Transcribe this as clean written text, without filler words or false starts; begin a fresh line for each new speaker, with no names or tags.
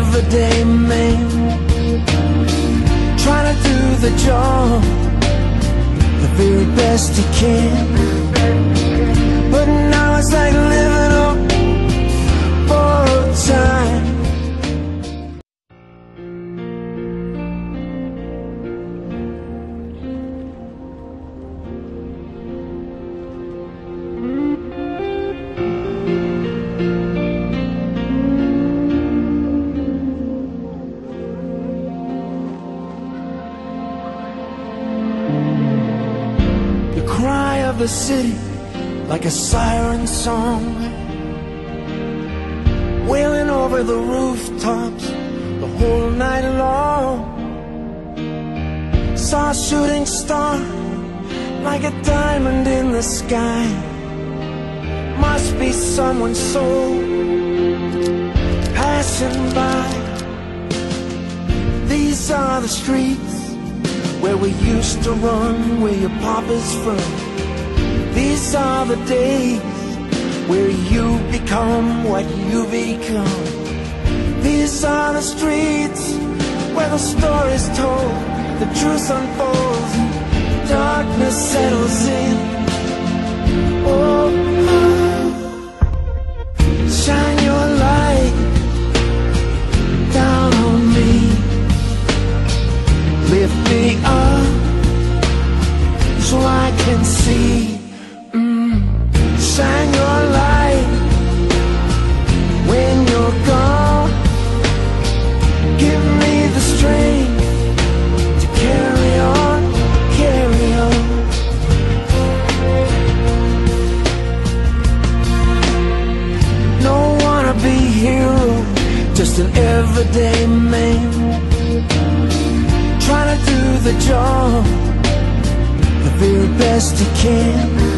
everyday man, trying to do the job the very best he can. But now it's like living up borrowed time. Cry of the city like a siren song, wailing over the rooftops the whole night long. Saw a shooting star like a diamond in the sky. Must be someone's soul passing by. These are the streets where we used to run, where your papa's from. These are the days where you become what you become. These are the streets where the story's told, the truth unfolds, and darkness settles in. Oh, shine your light down on me, lift me up so I can see. Shine your light when you're gone. Give me the strength to carry on, carry on. Don't wanna be hero, just an everyday man, trying to do the job the very best he can.